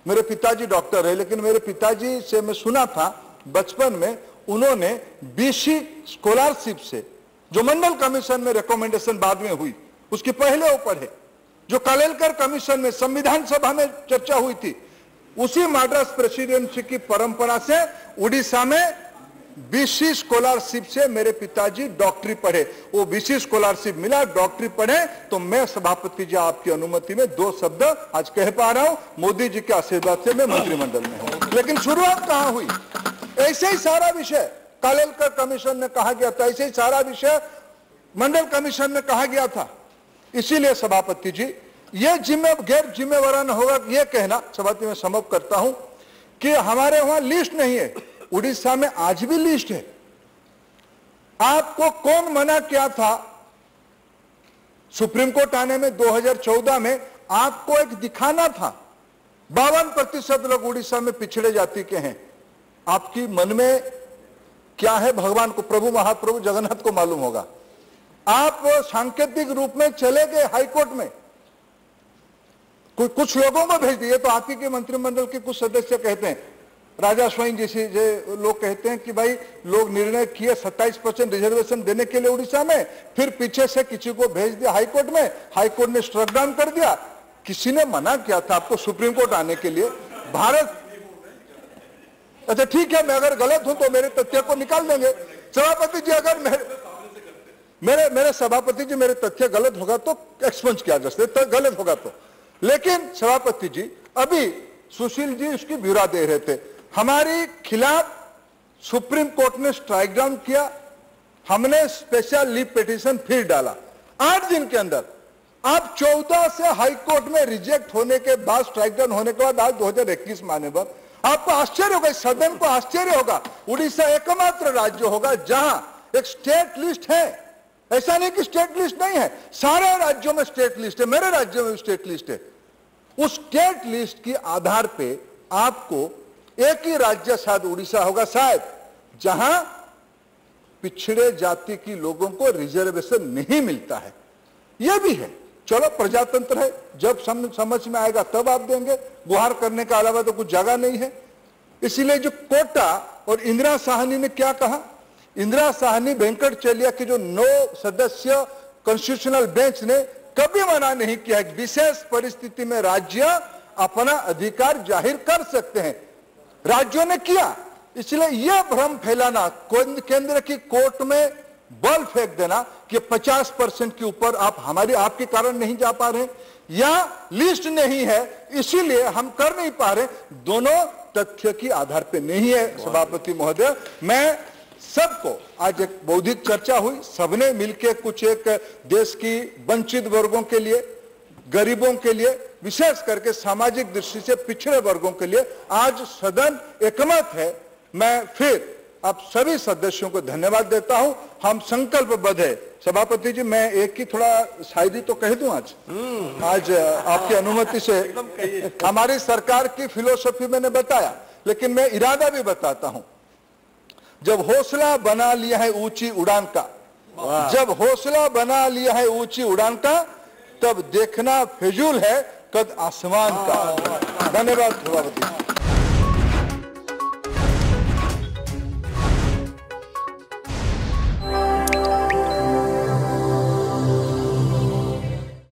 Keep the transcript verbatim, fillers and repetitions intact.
मेरे पिताजी डॉक्टर है, लेकिन मेरे पिताजी से मैं सुना था बचपन में उन्होंने बीसी स्कॉलरशिप से, जो मंडल कमीशन में रिकमेंडेशन बाद में हुई, उसके पहले वो पढ़े, जो कालेलकर कमीशन में संविधान सभा में चर्चा हुई थी, उसी मद्रास प्रेसिडेंसी की परंपरा से उड़ीसा में बीसी स्कॉलरशिप से मेरे पिताजी डॉक्टरी पढ़े। वो बीसी स्कॉलरशिप मिला, डॉक्टरी पढ़े, तो मैं सभापति जी आपकी अनुमति में दो शब्द आज कह पा रहा हूं। मोदी जी के आशीर्वाद से मैं मंत्रिमंडल में हूं। लेकिन शुरुआत कहां हुई? ऐसे ही सारा विषय कालेलकर कमीशन में कहा गया था, ऐसे ही सारा विषय मंडल कमीशन में कहा गया था। इसीलिए सभापति जी, यह जिम्मे गैर जिम्मेवाराना होगा यह कहना, सभापति में समाप्त करता हूं, कि हमारे वहां लिस्ट नहीं है। उड़ीसा में आज भी लिस्ट है। आपको कौन मना किया था सुप्रीम कोर्ट आने में? दो हज़ार चौदह में आपको एक दिखाना था, बावन प्रतिशत लोग उड़ीसा में पिछड़े जाति के हैं। आपकी मन में क्या है भगवान को, प्रभु महाप्रभु जगन्नाथ को मालूम होगा। आप सांकेतिक रूप में चले गए हाईकोर्ट में, कुछ लोगों को भेज दिए। तो आप ही के मंत्रिमंडल के कुछ सदस्य कहते हैं, राजा स्वाइन जैसे लोग कहते हैं कि भाई लोग निर्णय किए सत्ताईस परसेंट रिजर्वेशन देने के लिए उड़ीसा में, फिर पीछे से किसी को भेज दिया हाईकोर्ट में, हाईकोर्ट ने स्ट्रक डाउन कर दिया। किसी ने मना किया था आपको सुप्रीम कोर्ट आने के लिए? भारत, अच्छा ठीक है, मैं अगर गलत हूं तो मेरे तथ्य को निकाल देंगे सभापति जी। अगर मेरे मेरे मेरे सभापति जी मेरे तथ्य गलत होगा तो एक्सपंज किया जा सकता, गलत होगा तो। लेकिन सभापति जी, अभी सुशील जी उसकी ब्यौरा दे रहे थे, हमारे खिलाफ सुप्रीम कोर्ट ने स्ट्राइक डाउन किया, हमने स्पेशल लीव पिटीशन फिर डाला आठ दिन के अंदर। आप चौदह से हाई कोर्ट में रिजेक्ट होने के बाद, स्ट्राइक डाउन होने के बाद आज दो हज़ार इक्कीस में आने पर आपको आश्चर्य होगा, सदन को आश्चर्य होगा। उड़ीसा एकमात्र राज्य होगा जहां एक स्टेट लिस्ट है। ऐसा नहीं कि स्टेट लिस्ट नहीं है, सारे राज्यों में स्टेट लिस्ट है, मेरे राज्य में भी स्टेट लिस्ट है। उस स्टेट लिस्ट के आधार पे आपको एक ही राज्य शायद उड़ीसा होगा शायद, जहां पिछड़े जाति की लोगों को रिजर्वेशन नहीं मिलता है। यह भी है, चलो प्रजातंत्र है, जब सम, समझ में आएगा तब आप देंगे। गुहार करने का अलावा तो कुछ जगह नहीं है। इसीलिए जो कोटा और इंदिरा साहनी ने क्या कहा, इंदिरा साहनी वेंकट चलिया की जो नौ सदस्य कॉन्स्टिट्यूशनल बेंच ने कभी मना नहीं किया, विशेष परिस्थिति में राज्य अपना अधिकार जाहिर कर सकते हैं, राज्यों ने किया। इसलिए यह भ्रम फैलाना, केंद्र की कोर्ट में बल फेंक देना कि पचास परसेंट के ऊपर आप हमारी आपके कारण नहीं जा पा रहे या लिस्ट नहीं है इसीलिए हम कर नहीं पा रहे, दोनों तथ्य की आधार पे नहीं है। सभापति महोदय, मैं सबको, आज एक बौद्धिक चर्चा हुई, सबने मिलकर कुछ एक देश की वंचित वर्गों के लिए, गरीबों के लिए, विशेष करके सामाजिक दृष्टि से पिछड़े वर्गों के लिए आज सदन एकमत है। मैं फिर आप सभी सदस्यों को धन्यवाद देता हूं। हम संकल्पबद्ध है। सभापति जी, मैं एक ही थोड़ा शायरी तो कह दूं आज आज आपकी अनुमति से। हमारी सरकार की फिलोसफी मैंने बताया, लेकिन मैं इरादा भी बताता हूं। जब हौसला बना लिया है ऊंची उड़ान का, जब हौसला बना लिया है ऊंची उड़ान का, तब देखना फिजूल है कद आसमान का। धन्यवाद सभापति।